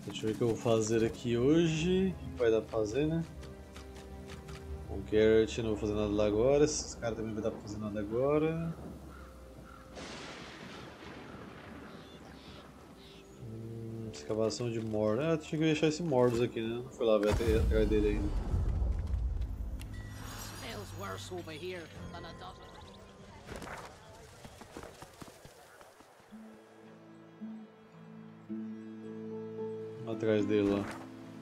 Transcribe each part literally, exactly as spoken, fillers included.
Deixa eu ver o que eu vou fazer aqui hoje. Vai dar pra fazer, né? Com o Garrett não vou fazer nada lá agora. Esses caras também não vai dar pra fazer nada agora. Hum, escavação de Mord. Ah, tinha que deixar esse Mordos aqui, né? Não fui lá ver até atrás dele ainda. Smells worse over here than it does. Atrás dele lá.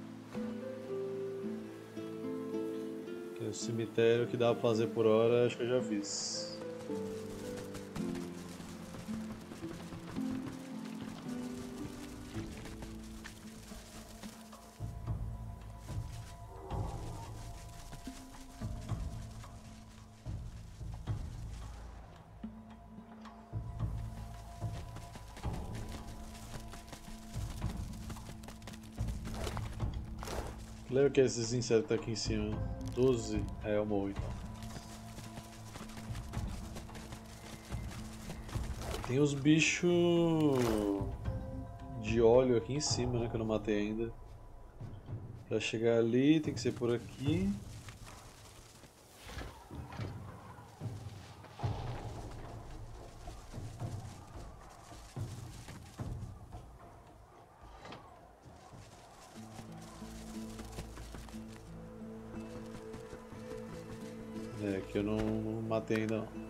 Que é o cemitério que dá pra fazer por hora, acho que eu já fiz. Lembra que esses insetos que tá aqui em cima? doze? É, eu morro então. Tem os bichos de óleo aqui em cima, né? Que eu não matei ainda. Pra chegar ali tem que ser por aqui. É, que eu não, não matei ainda não.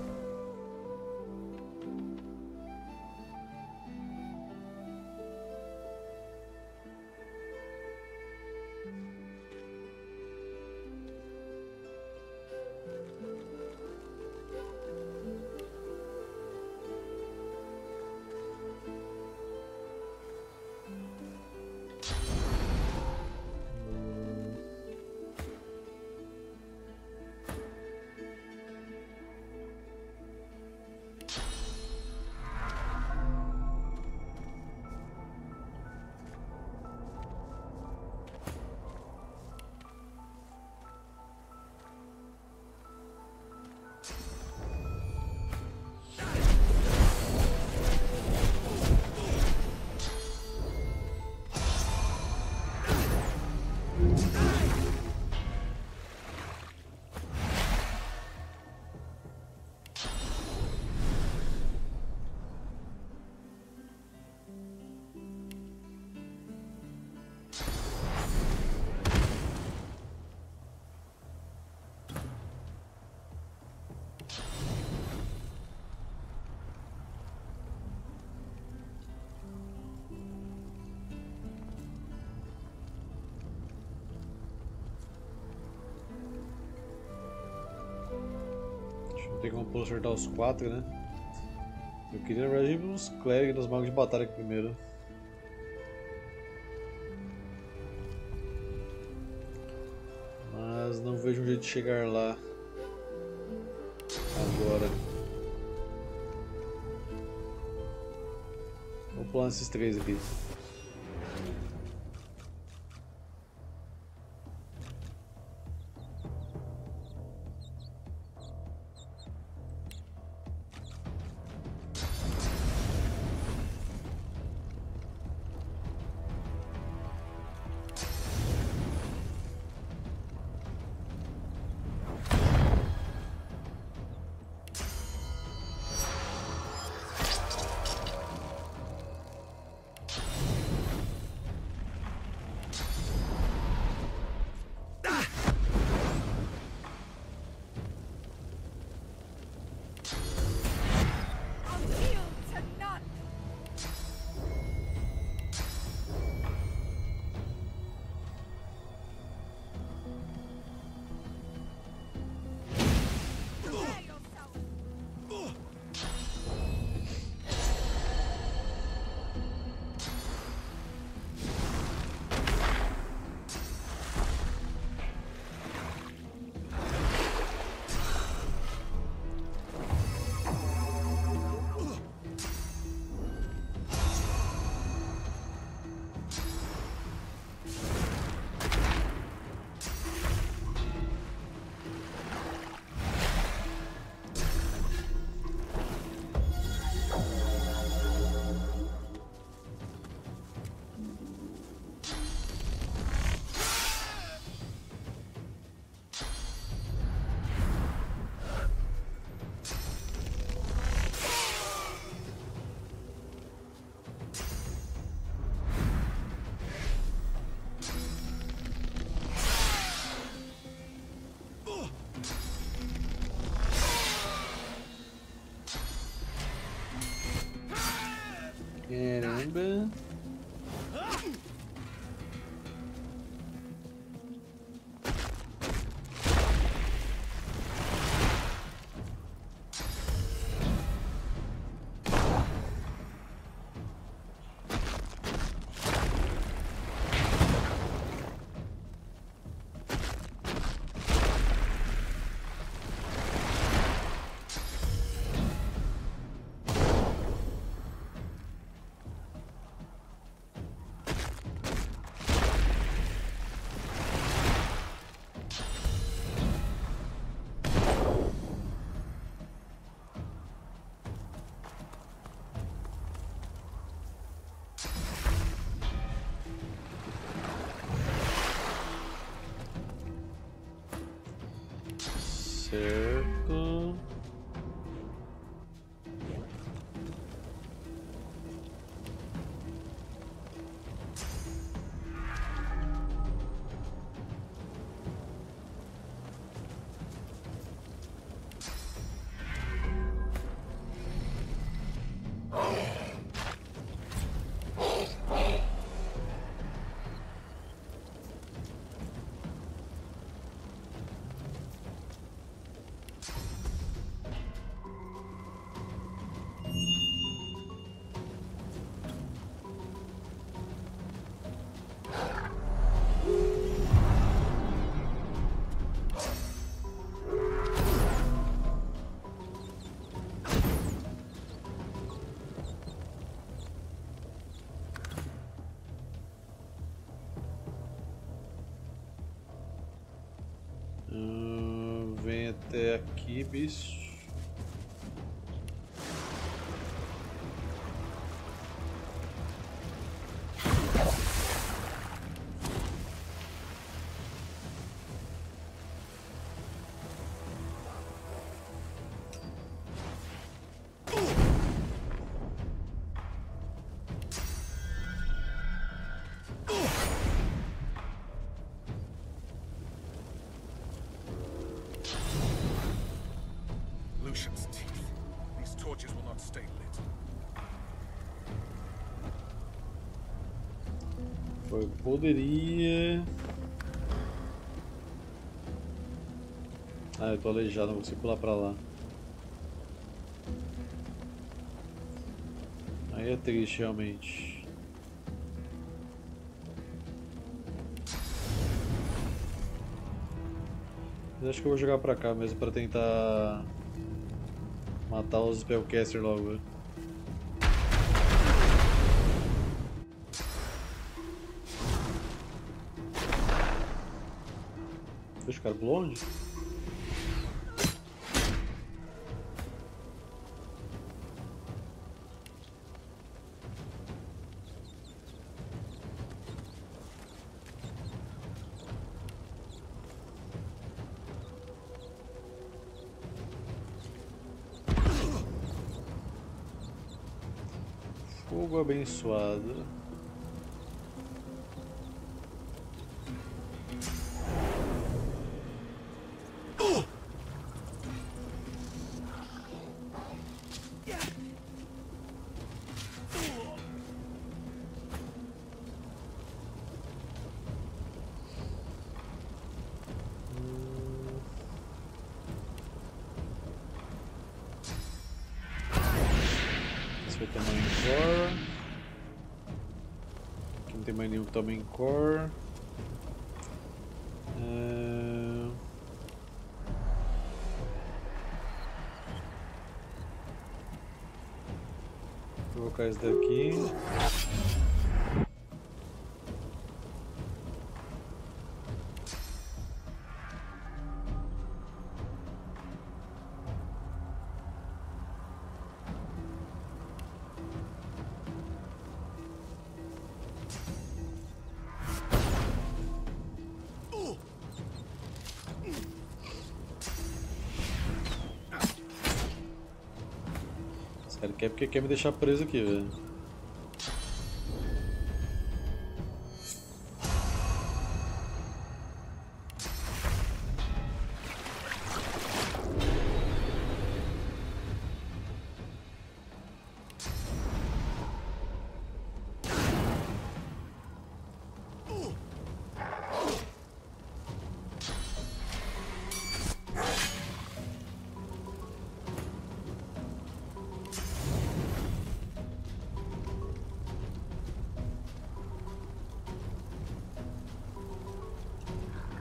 Não tem como acertar os quatro, né? Eu queria na verdade ir nos clérigos e nos magos de batalha aqui primeiro. Mas não vejo um jeito de chegar lá agora. Vou pular nesses três aqui. Certo. Hum, vem até aqui, bicho. Lucian's teeth. These torches will not stay lit. Foi, poderia. Ah, eu tô aleijado, não consigo pular pra lá. Aí é triste, realmente. Mas acho que eu vou jogar pra cá mesmo pra tentar matar os Spellcaster logo. Deixa o cara pulou onde? Fogo abençoado. Esse vai ter Main Core. Aqui não tem mais nenhum que toma em Core. É... Vou colocar esse daqui. Esse cara quer porque quer me deixar preso aqui, velho.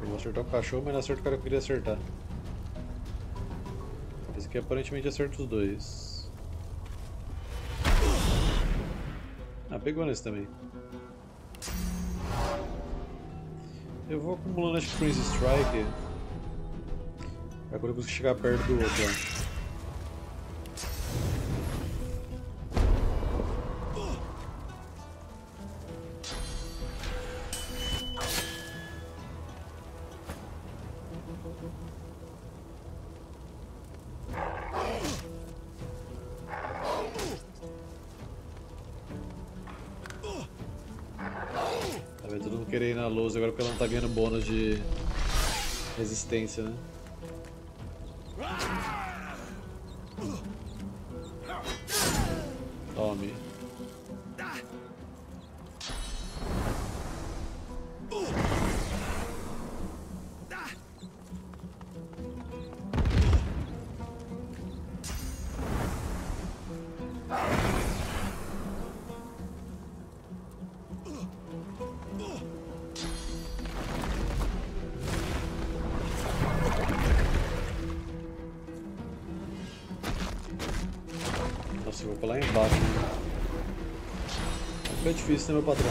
Eu vou acertar o cachorro, mas não acerto o cara que eu queria acertar. Esse aqui aparentemente acerta os dois. Ah, pegou nesse também. Eu vou acumulando acho que Freeze Strike pra quando eu conseguir chegar perto do outro lá. Querer ir na lousa agora porque ela não tá ganhando bônus de resistência, né? Tome. Nossa, eu vou pular embaixo. Né? Fica difícil, né, meu patrão?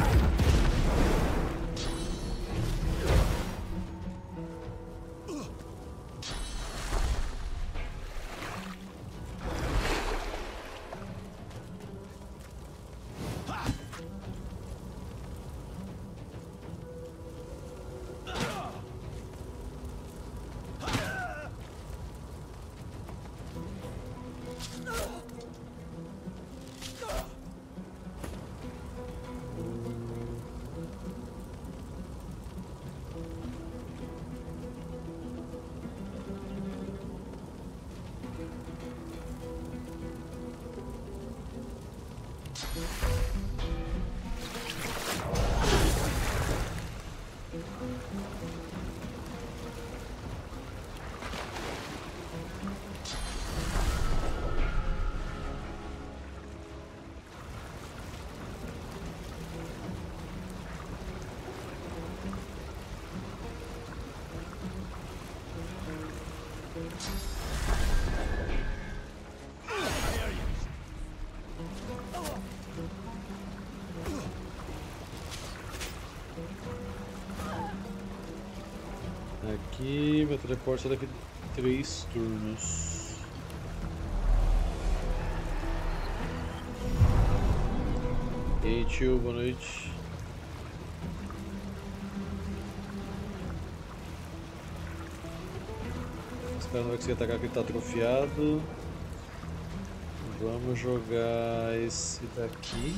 Aqui, meu teleporte só daqui a três turnos. Ei tio, boa noite. Esse cara não vai conseguir atacar porque ele tá atrofiado. Vamos jogar esse daqui.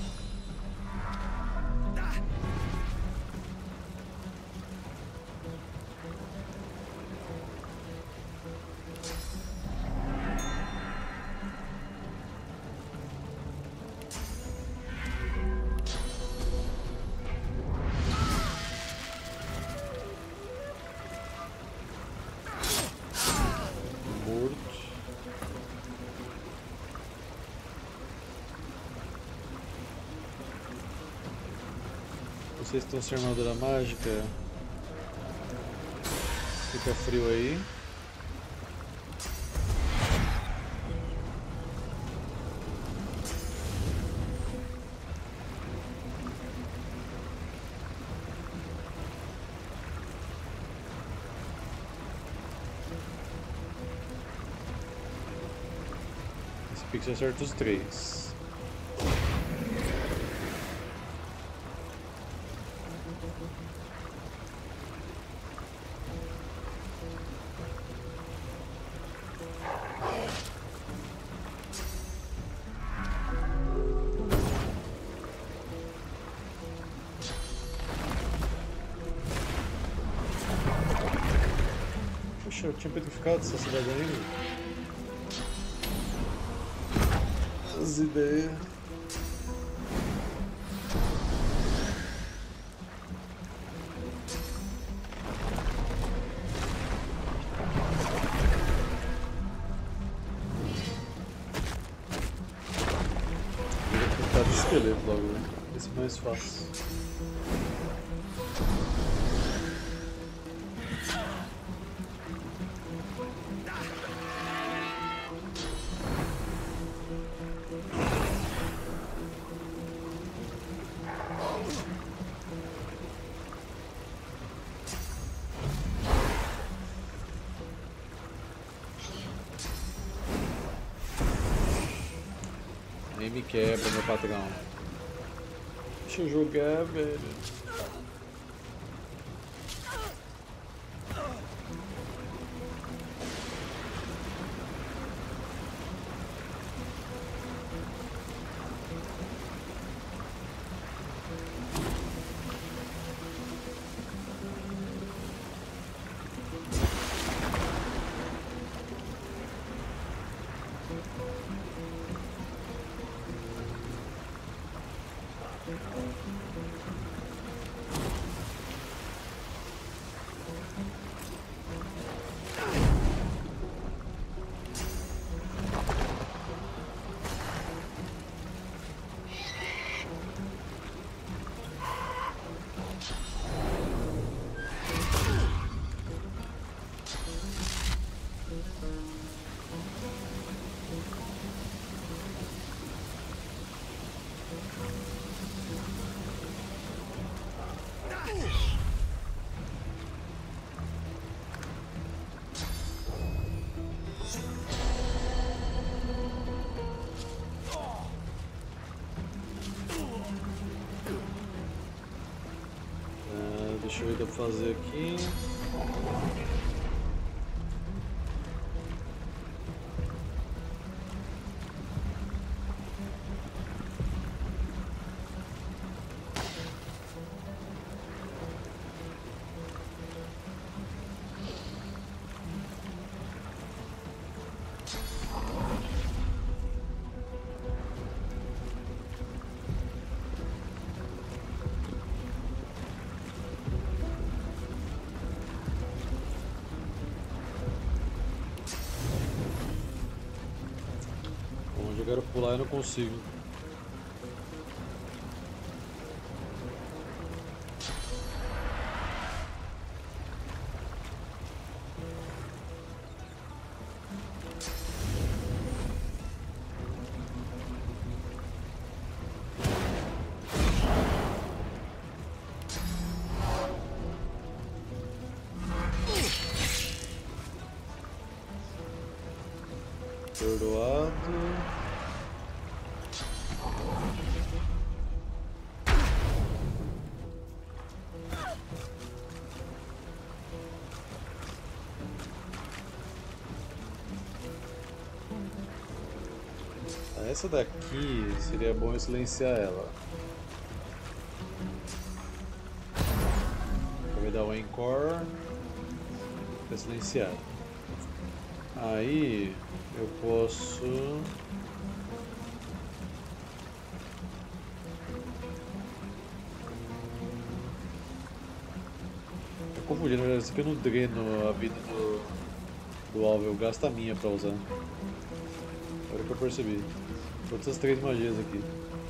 Vocês estão sem armadura mágica? Fica frio aí. Esse pixel acerta os três. Poxa, eu tinha petrificado essa cidade ainda. As ideias. Esqueleto logo, né? Esse é mais fácil. Nem me quebra, meu patrão. Deixa eu jogar, velho. Deixa eu ver o que dá pra fazer aqui. Eu quero pular e não consigo. Perdoado. Essa daqui seria bom eu silenciar ela. Vou me dar o encore para silenciar. Aí eu posso tô confundindo, mas isso aqui eu não dreno a vida do, do alvo, eu gasto a minha pra usar. Agora que eu percebi. Todas as três magias aqui.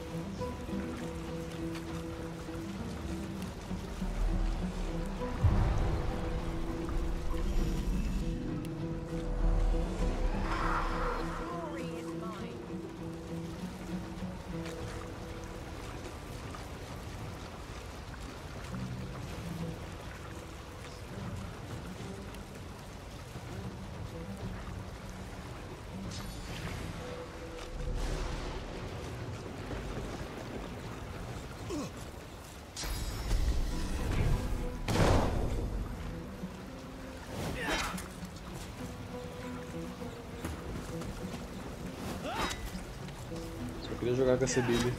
Eu queria jogar com essa Bibi.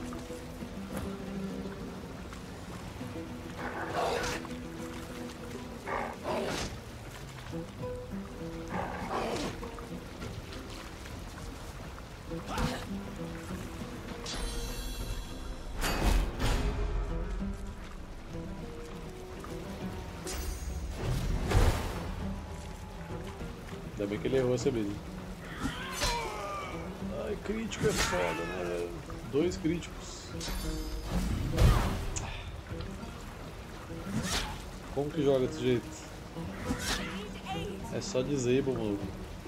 Ainda bem que ele errou essa Bibi. Ai, crítico é foda, né? Dois críticos. Como que joga desse jeito? É só disable, maluco.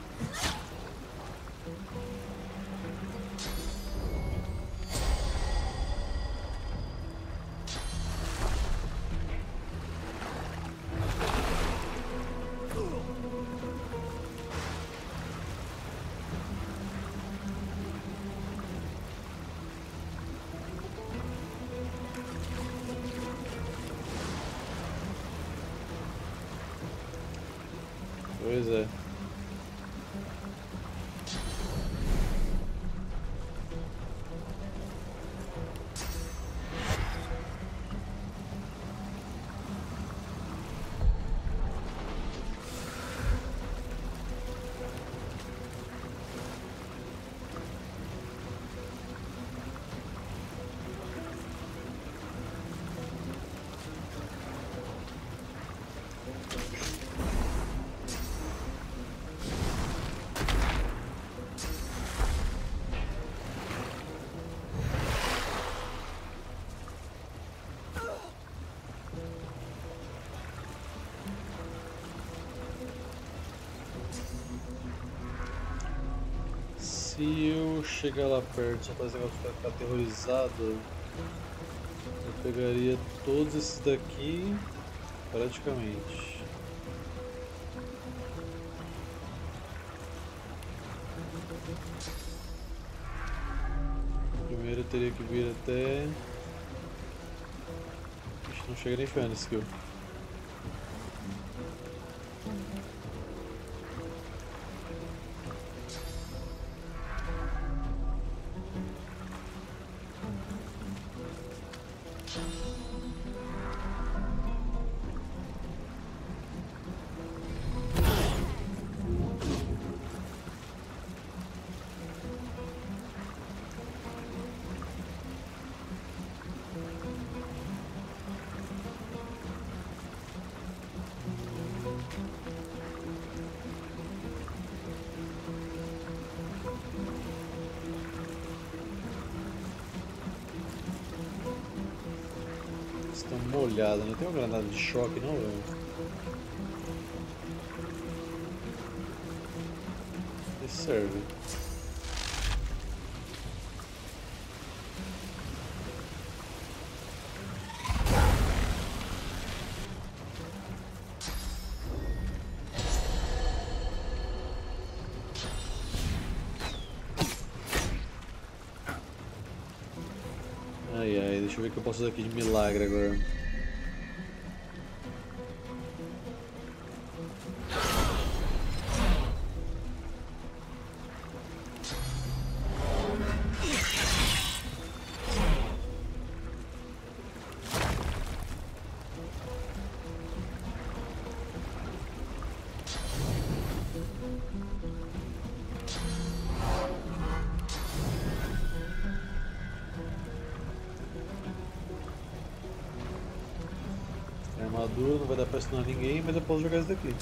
Pois é. Se eu chegar lá perto só fazer esse negócio ficar aterrorizado, eu pegaria todos esses daqui praticamente. Primeiro eu teria que vir até... Ixi, não chega nem ferrando esse skill. Estão molhados, não tem uma granada de choque não, velho. Isso serve. Ai ai, deixa eu ver o que eu posso fazer aqui de milagre agora. Armadura, não vai dar pra stunar ninguém, mas eu posso jogar isso daqui.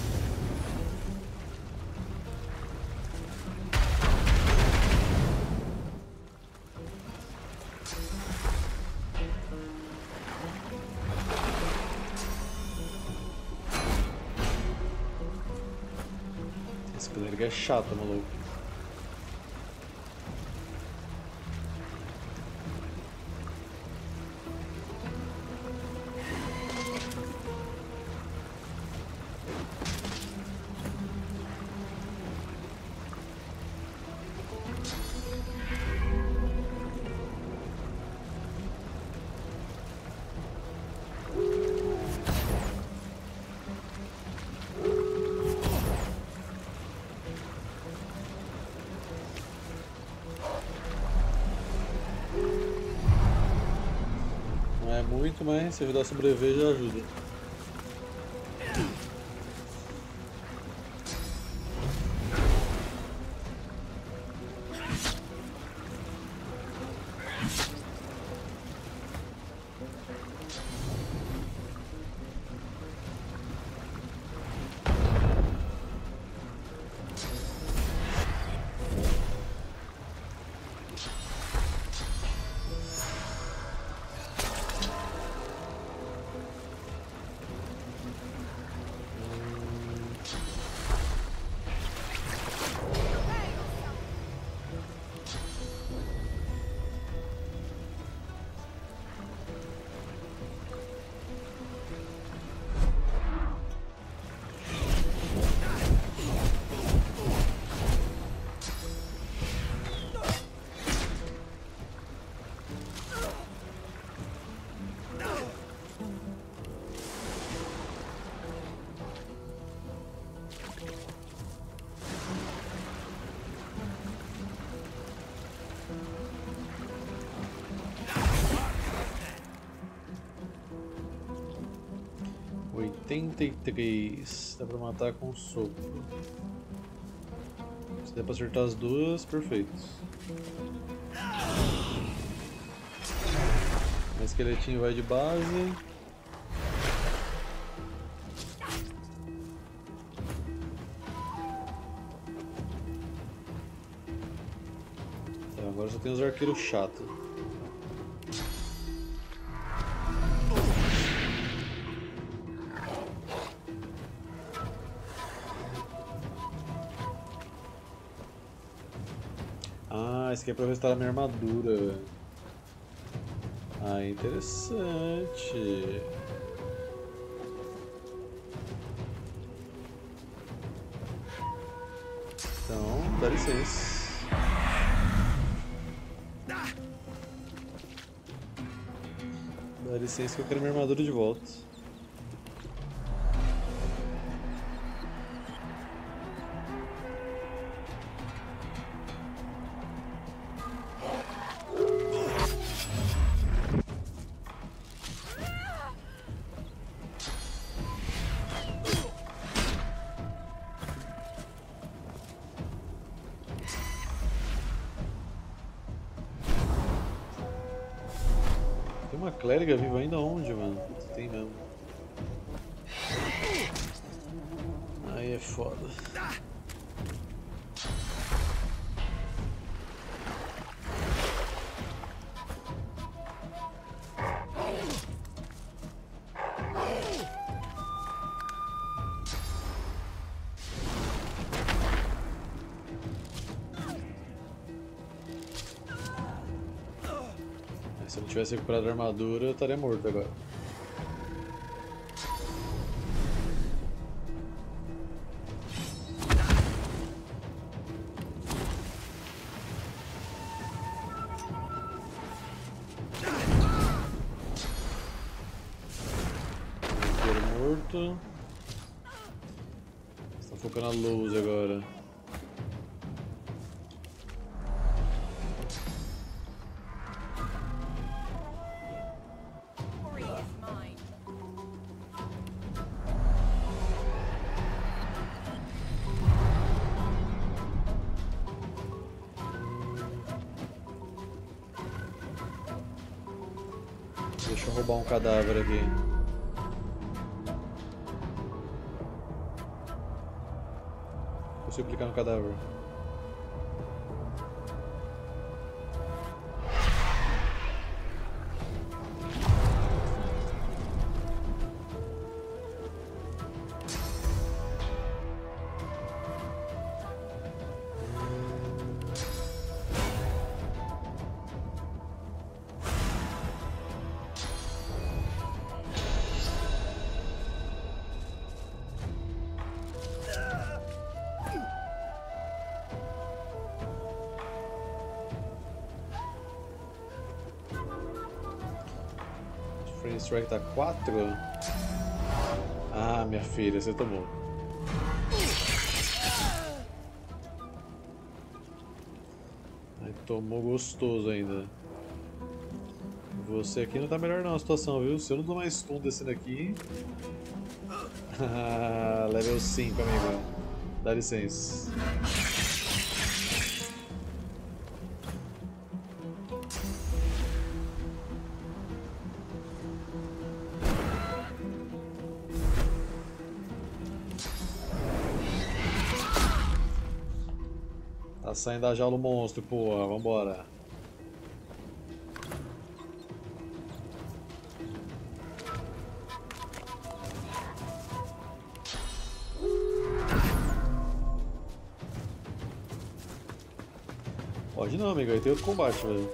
Esse clérigo é chato, maluco. Muito, mas se ajudar a sobreviver já ajuda. oitenta e três. Dá pra matar com um soco. Se der pra acertar as duas, perfeito. O esqueletinho vai de base. Tá, agora só tem os arqueiros chatos. Ah, esse aqui é pra restaurar minha armadura. Ah, interessante. Então, dá licença. Dá licença que eu quero minha armadura de volta. Uma clériga viva ainda onde, mano? Tem mesmo. Aí é foda. Se eu não tivesse recuperado a armadura, eu estaria morto agora. Arqueiro morto. Estão focando a luz agora. Deixa eu roubar um cadáver aqui. Consigo clicar no cadáver. Frame Strike tá quatro? Ah, minha filha, você tomou. Aí tomou gostoso ainda. Você aqui não tá melhor não a situação, viu? Se eu não dou mais stun descendo aqui... level cinco, amigo. Dá licença. Tá saindo da jaula o monstro, porra. Vambora. Pode não, amigo. Aí tem outro combate, velho.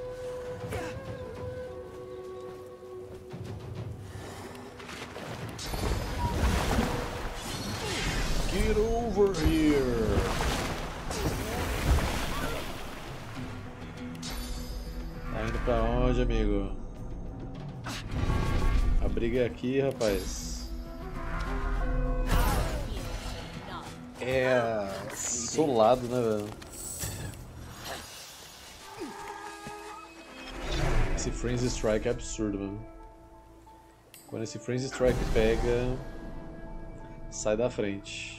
Get over here. Tá indo pra onde, amigo? A briga é aqui, rapaz. É... solado, né, velho? Esse Frenzy Strike é absurdo, mano. Quando esse Frenzy Strike pega... Sai da frente.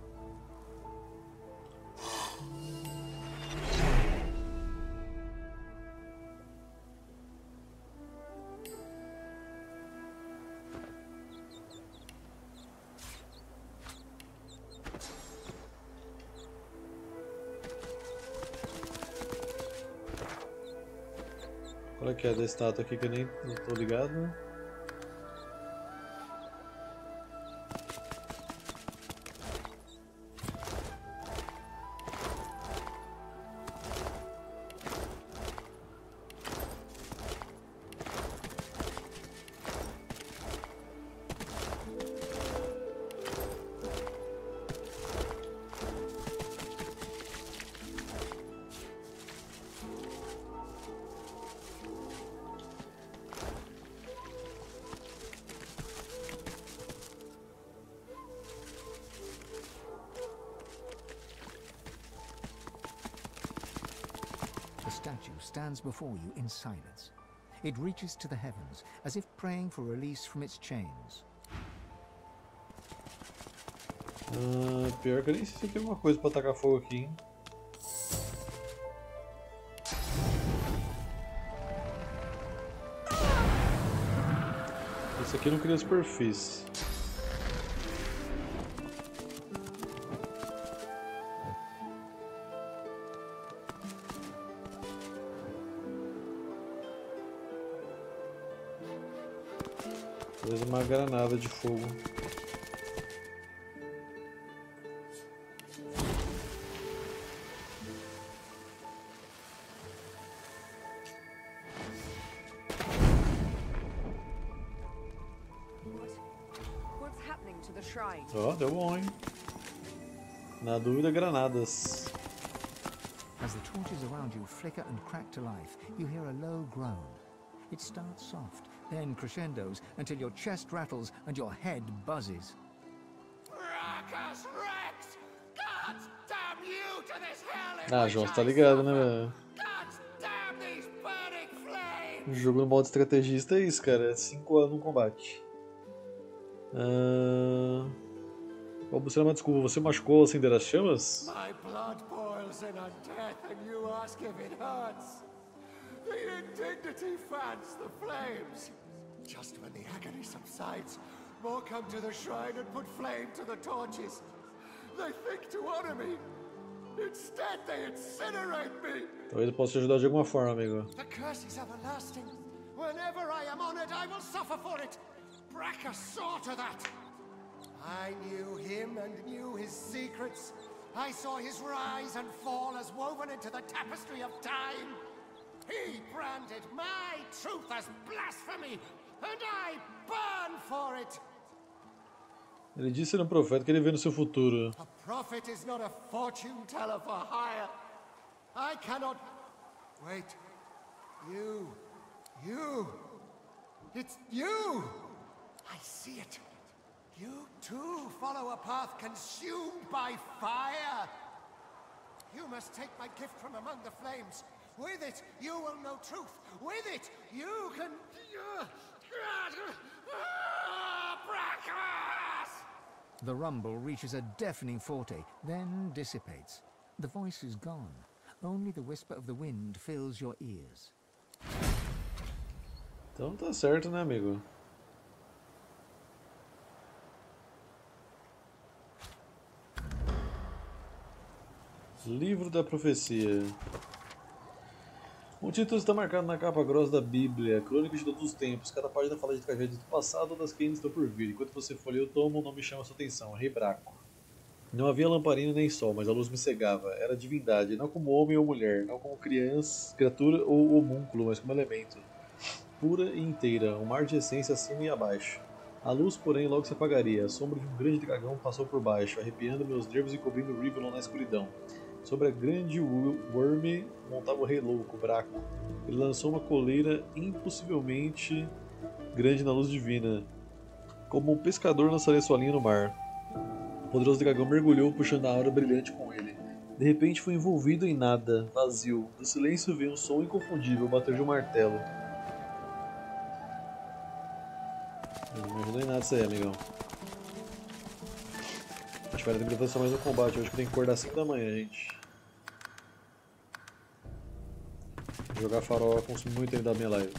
Qual é que é da estátua aqui que eu nem não tô ligado? The statue stands before you in silence. It reaches to the heavens, as if praying for release from its chains. Ah, pior que eu nem sei se tem alguma coisa pra tacar fogo aqui, hein? Esse aqui não cria superfície. Talvez uma granada de fogo. Ó, oh, deu bom, hein? Na dúvida, granadas. As the torches around you flicker and crack to life, you hear a low groan. It starts soft, then crescendos until your chest rattles and your head buzzes. Rackus Rex! God damn you to this hell! Ah, João, você tá ligado, né, velho? God damn these burning flames! O jogo no modo estrategista é isso, cara. É cinco anos no combate. Ah... Vou buscar uma desculpa. Você machucou ao acender as chamas? My blood boils in on death and you ask if it hurts. The indignity fans the flames. Just when the agony subsides, more come to the shrine and put flame to the torches. They think to honor me. Instead, they incinerate me. Talvez eu possa te ajudar de alguma forma, amigo. The curse is everlasting. Whenever I am honored, I will suffer for it. Bracca saw to that. I knew him and knew his secrets. I saw his rise and fall as woven into the tapestry of time. He branded my truth as blasphemy, and I burn for it. Ele disse ser um profeta que ele vê no seu futuro. A prophet is not a fortune teller for hire. I cannot... Wait. You. You. It's you. I see it. You too follow a path consumed by fire. You must take my gift from among the flames. With it, you will know truth. With it, you can... The rumble reaches a deafening forte, then dissipates. The voice is gone. Only the whisper of the wind fills your ears. Então tá certo, né, amigo? Livro da Profecia. O título está marcado na capa grossa da Bíblia, Crônicas de Todos os Tempos. Cada página fala de tragédias do passado ou das que ainda estão por vir. Enquanto você folheia o tomo, o nome chama sua atenção, Rei Braco. Não havia lamparina nem sol, mas a luz me cegava. Era divindade, não como homem ou mulher, não como criança, criatura ou homúnculo, mas como elemento. Pura e inteira, um mar de essência acima e abaixo. A luz, porém, logo se apagaria. A sombra de um grande dragão passou por baixo, arrepiando meus nervos e cobrindo Rivellon na escuridão. Sobre a grande Worme montava o Rei Louco, Braco. Ele lançou uma coleira impossivelmente grande na luz divina. Como um pescador lançaria sua linha no mar. O poderoso dragão mergulhou, puxando a aura brilhante com ele. De repente foi envolvido em nada, vazio. Do silêncio veio um som inconfundível, bater de um martelo. Não me ajudou em nada isso aí, amigão. gente vai ter que avançar mais no combate. Eu acho que tem que acordar às cinco da manhã, gente. Jogar farol consome muito tempo da minha live.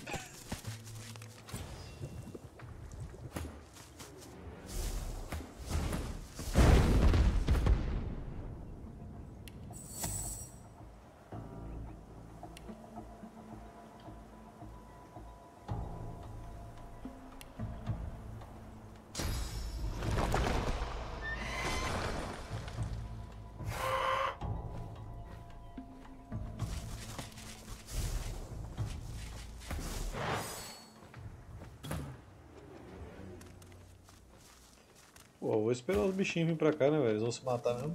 Pô, eu vou esperar os bichinhos virem pra cá, né, velho? Eles vão se matar mesmo.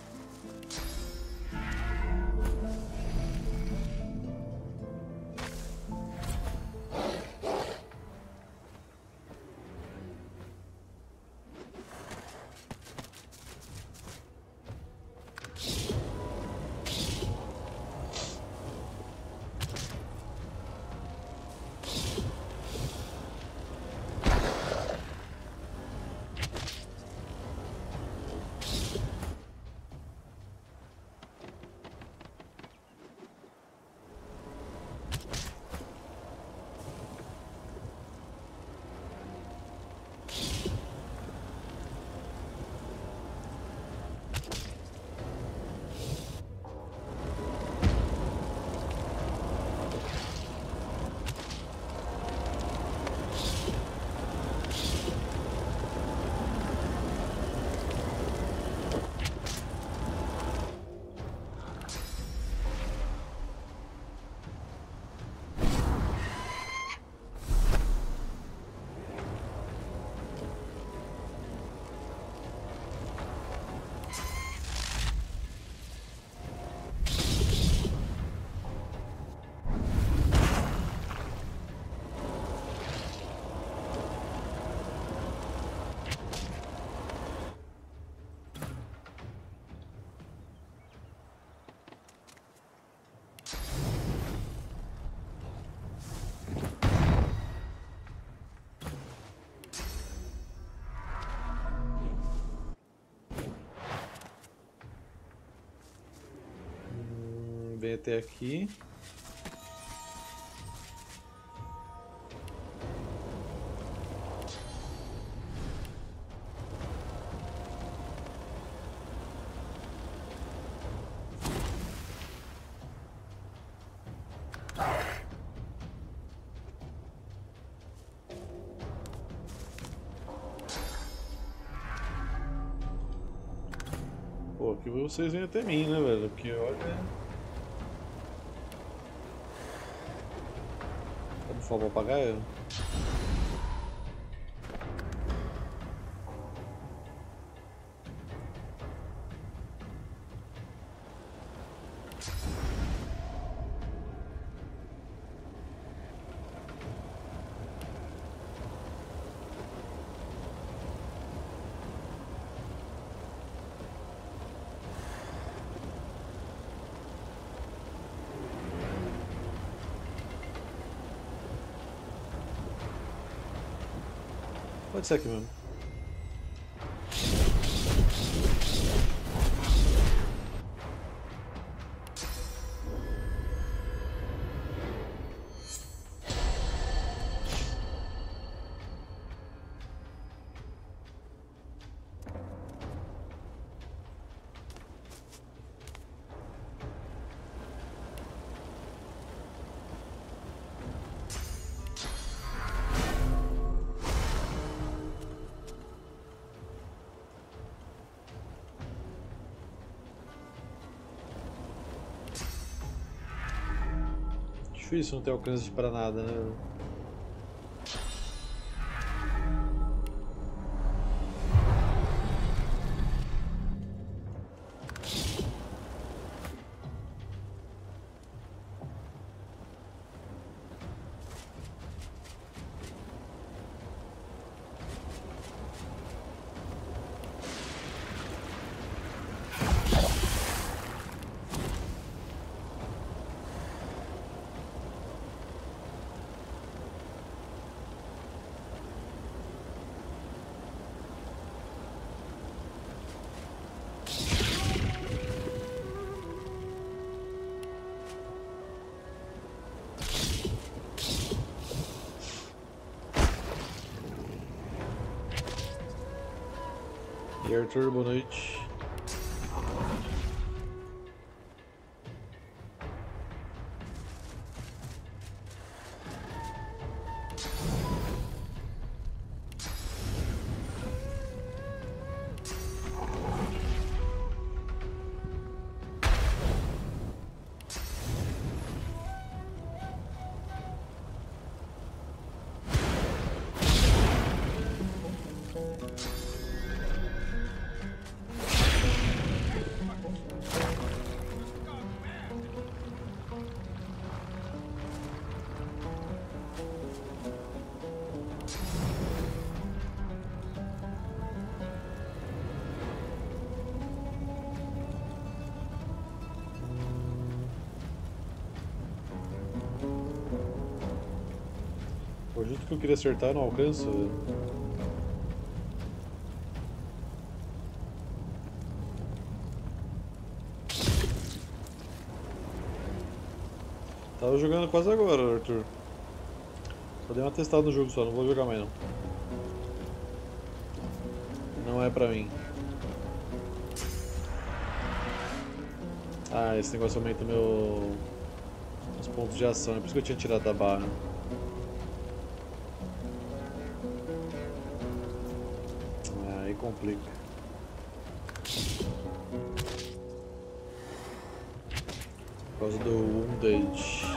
Vem até aqui. Pô, que vocês vêm até mim, né, velho? Porque olha. Por favor, apagar ela. Pode ser aqui mesmo. Difícil não ter alcance pra nada, né? E Arthur, boa noite. O justo que eu queria acertar, eu não alcanço, velho. Tava jogando quase agora, Arthur. Só dei uma testada no jogo só, não vou jogar mais não. Não é pra mim. Ah, esse negócio aumenta meu... os pontos de ação, é por isso que eu tinha tirado da barra. Aí complica. Por causa do Wounded.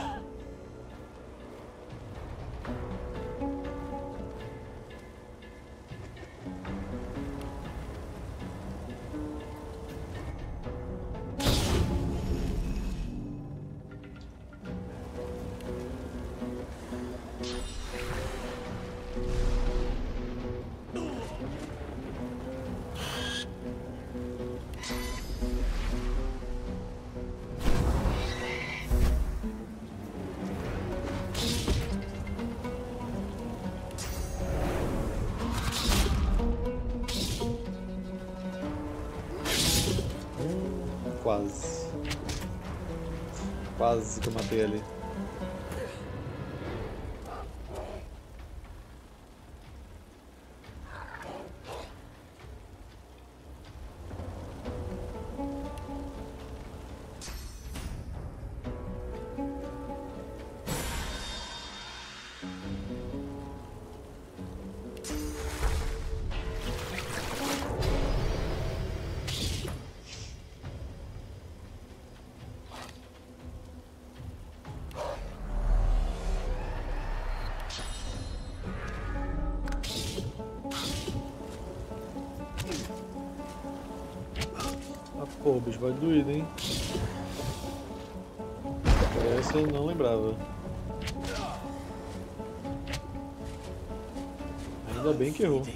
Quase. Quase que eu matei ali. Pô, o bicho vai doído, hein? Essa eu não lembrava. Ainda bem que errou.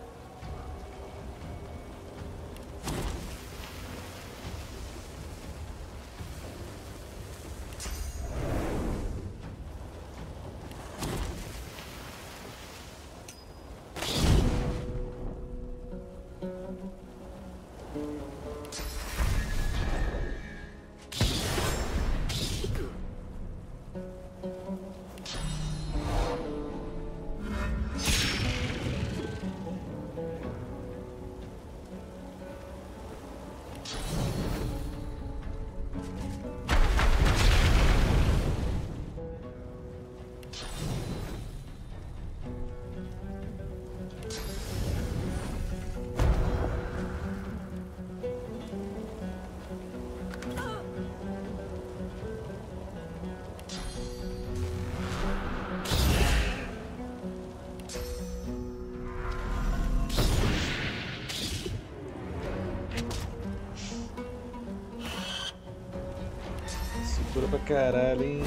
Segura pra caralho, hein?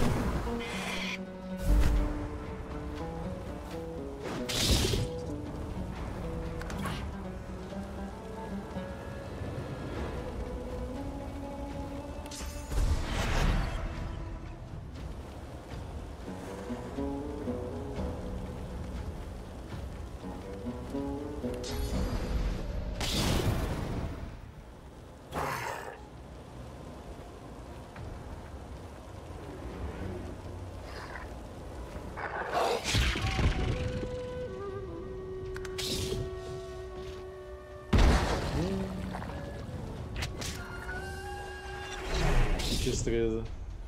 destreza.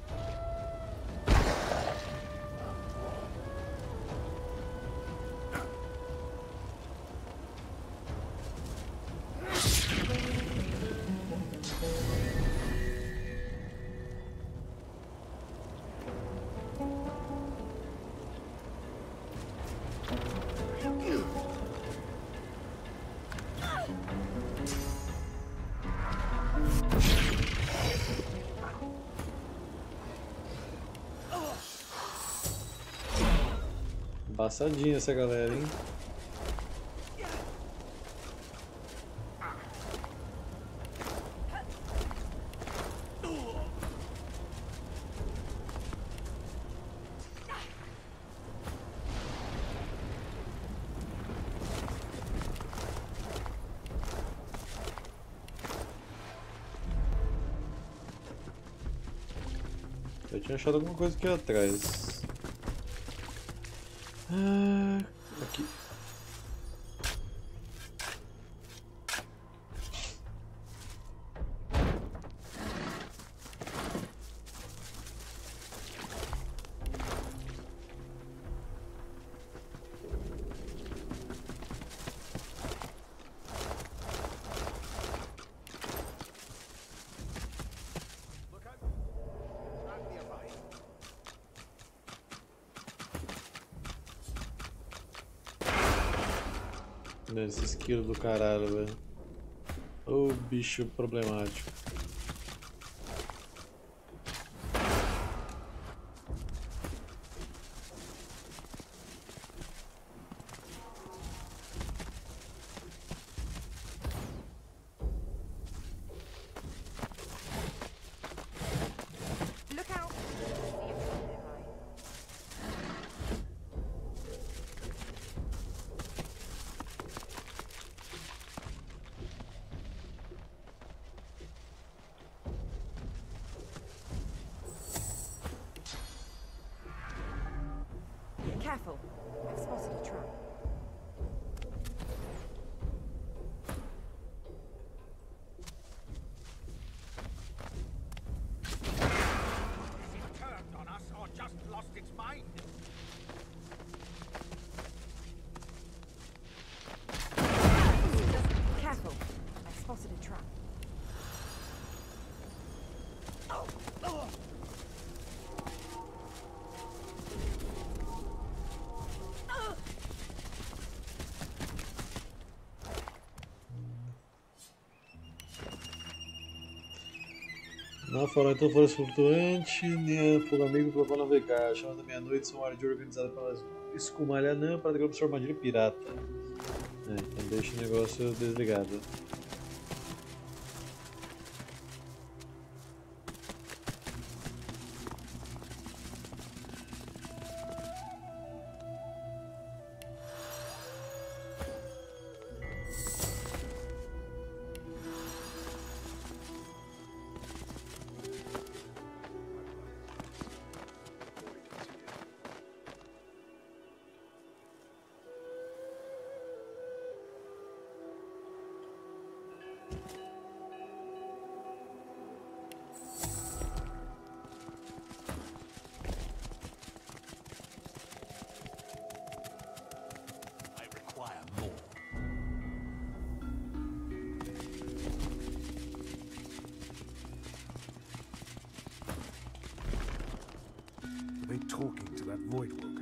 Passadinha essa galera, hein? Eu tinha achado alguma coisa aqui atrás. Ah, aqui. Esse esquilo do caralho, velho. Ô bicho problemático. Careful. I've spotted a trap. Has it turned on us or just lost its mind? Careful. I've spotted a trap. Oh, oh. Não foram então floresta flutuante, nem a fogo amigo que levou a navegar. A chama da meia-noite são uma área de organizada para escumalha anã para derrubar sua armadilha pirata. É, então deixa o negócio desligado. Are they talking to that Voidwoken?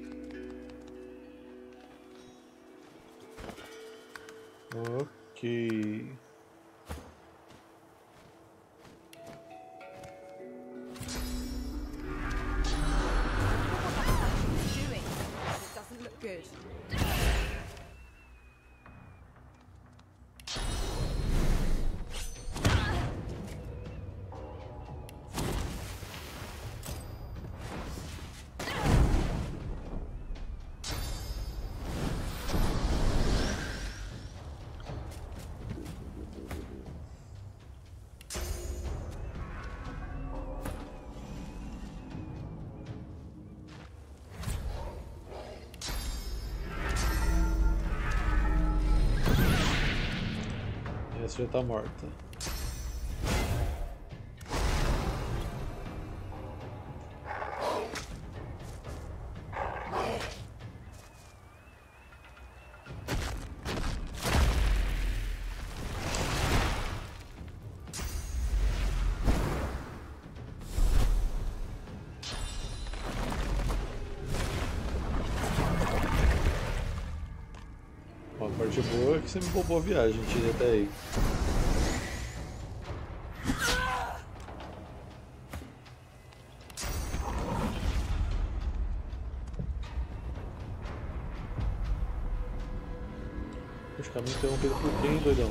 Ok. Doing? It doesn't look good. Essa já tá morta. Uma parte boa é que você me poupou a viagem, tirei até aí. Os caminhos interrompidos por quem, doidão?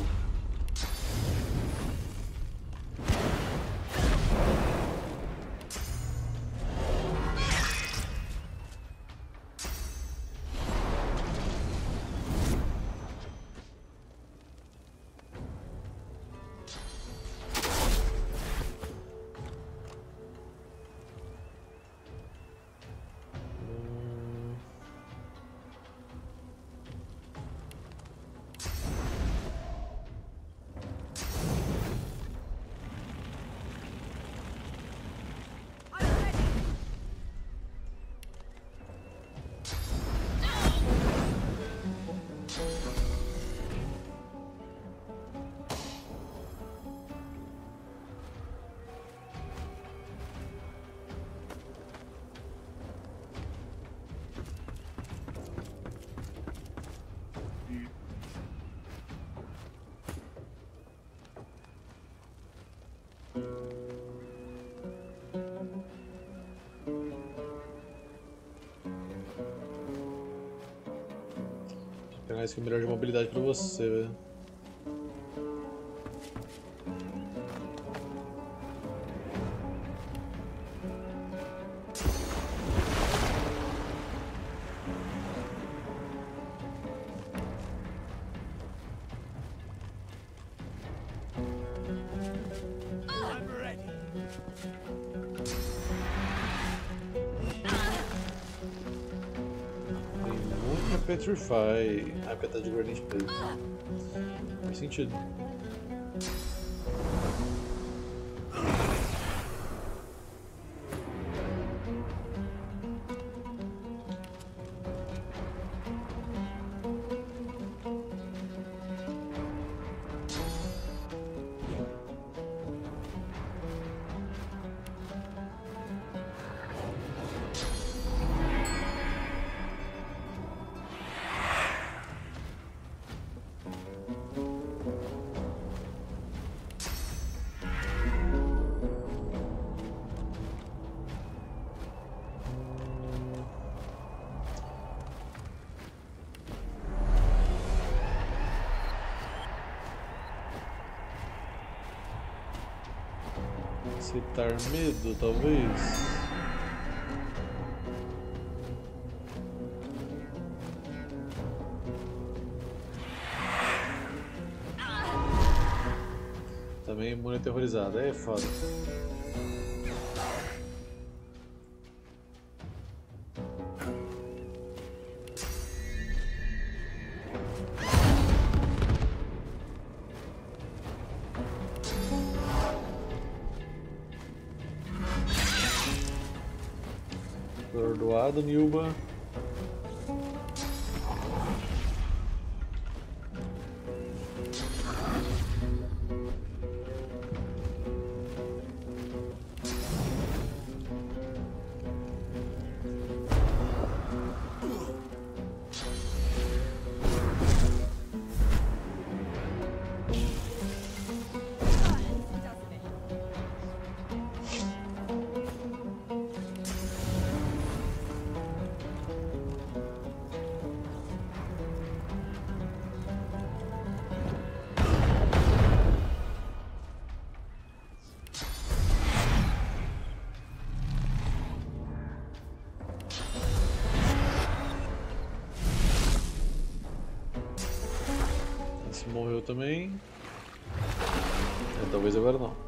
Vou pegar esse melhor de mobilidade pra você, velho. Petrify. Ah, porque tá de Granite Plate. Faz sentido. Citar medo, talvez. Também imune aterrorizada, é foda. Perdoado, Nilba. Morreu também. É, talvez agora não.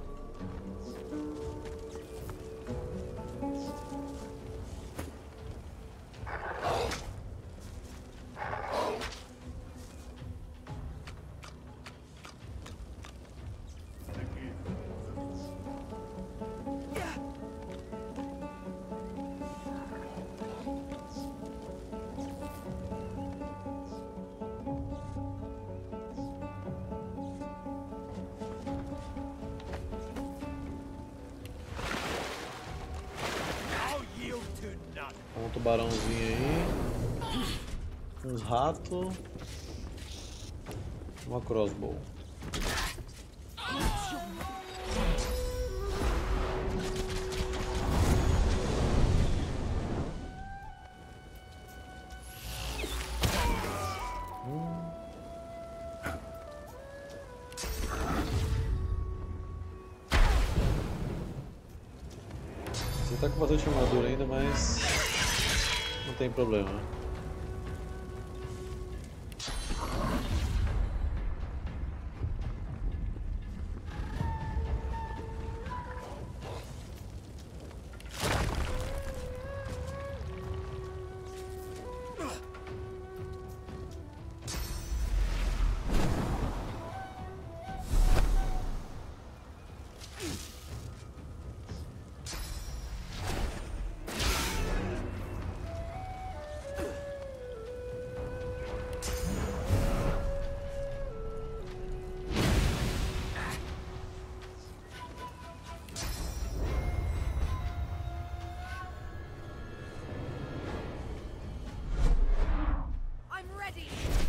Um tubarãozinho aí. Uns ratos. Uma crossbow. Você tá com bastante armadura ainda, mas não tem problema. I'm ready.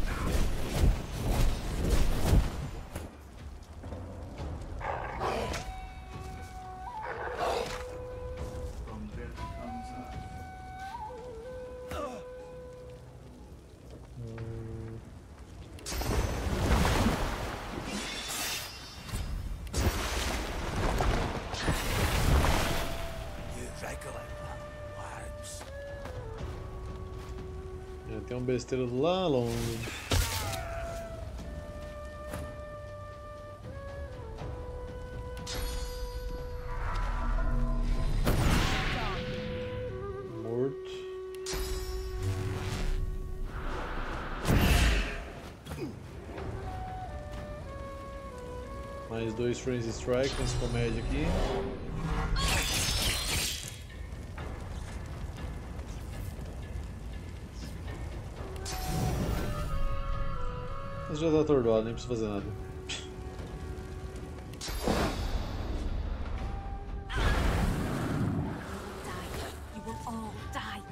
É, tem um besteiro lá longe. Morto. Mais dois Frenzy Strike nesse comédia aqui. Mas já tá atordoado, nem precisa fazer nada. You will all die.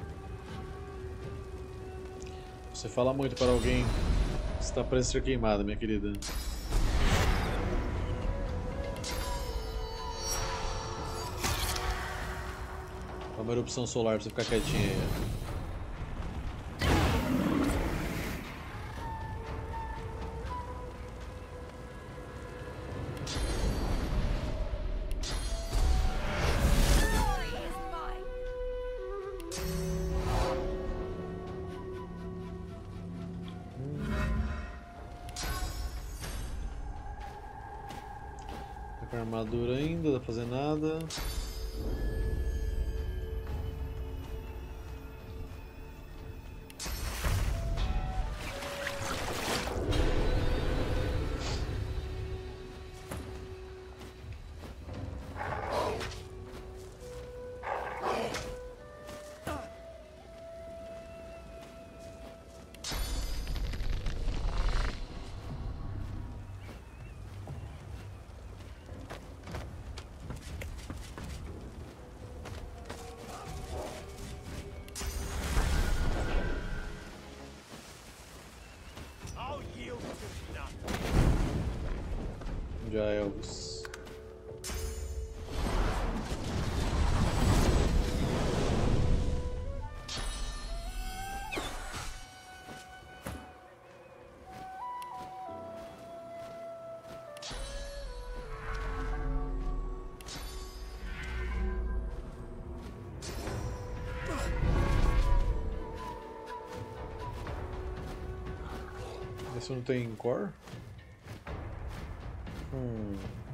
Você fala muito para alguém que está prestes a ser queimada, minha querida. É uma erupção solar pra você ficar quietinha aí. Glory is mine. Tá com armadura ainda, dá pra fazer nada. I'll yield to none. Já Elvis. Esse não tem core? Hum.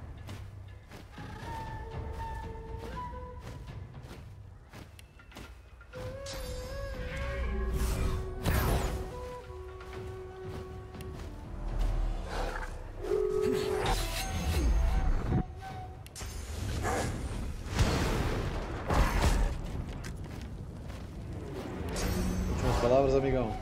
Últimas palavras, amigão.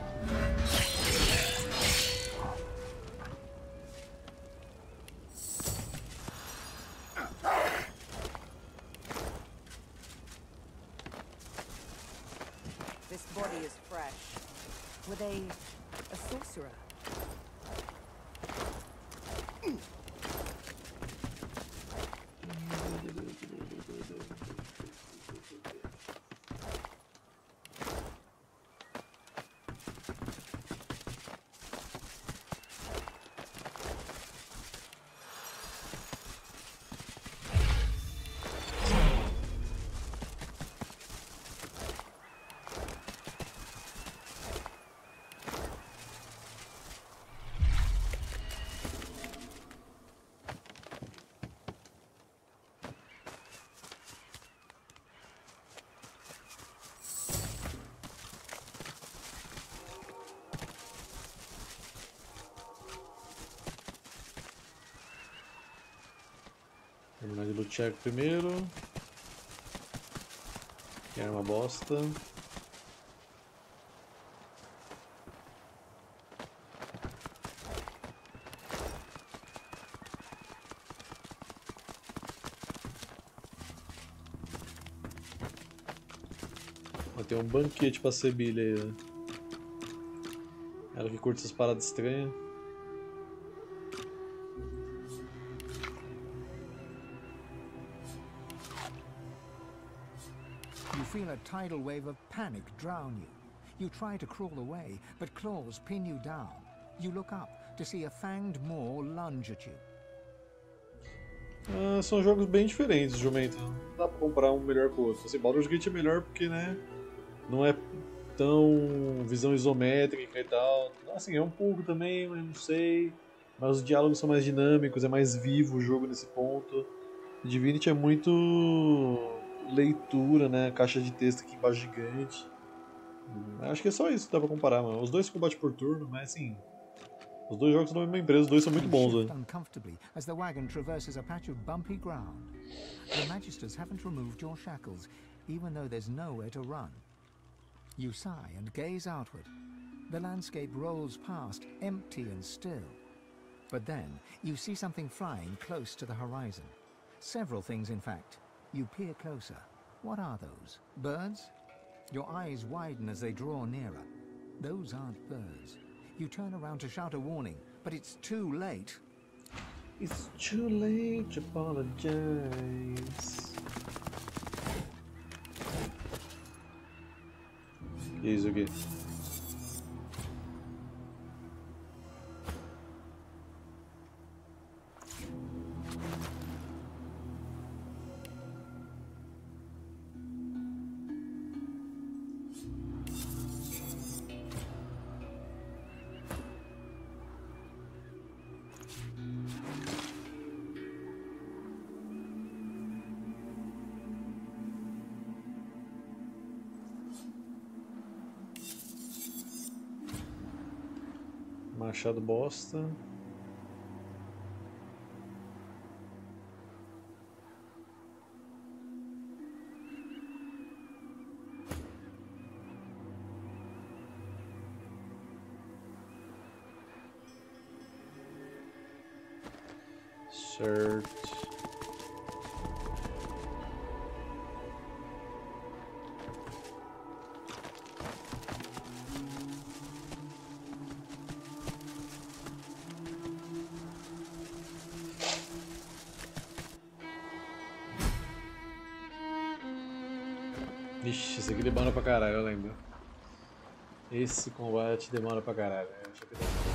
This body is fresh. Were they a sorcerer? Terminar de lutear primeiro. Que é uma bosta. Vai ter um banquete pra Sebilha aí, né? Ela que curte essas paradas estranhas. You feel a tidal wave of panic drown you. You try to crawl away, but claws pin you down. You look up to see a fanged maw lunge at you. Ah, são jogos bem diferentes, Jumento. Não dá pra comparar um melhor com o outro. Assim, Baldur's Gate é melhor porque, né, não é tão visão isométrica e tal. Assim, é um pouco também, mas não sei. Mas os diálogos são mais dinâmicos, é mais vivo o jogo nesse ponto. Divinity é muito leitura, né, caixa de texto aqui embaixo gigante. Acho que é só isso que dá pra comparar, mano. Os dois combate por turno, mas assim, os dois jogos são da mesma empresa, os dois são muito bons, You shift né? uncomfortably as the wagon traverses a patch of bumpy ground. The Magisters haven't removed your shackles, even though there's nowhere to run. You sigh and gaze outward. The landscape rolls past, empty and still. But then, you see something flying close to the horizon. Several things, in fact. You peer closer. What are those? Birds? Your eyes widen as they draw nearer. Those aren't birds. You turn around to shout a warning, but it's too late. It's too late to apologize. Que isso aqui? Machado bosta. Certo. Vixe, esse aqui demora pra caralho, eu lembro. Esse combate demora pra caralho. Eu acho que demora.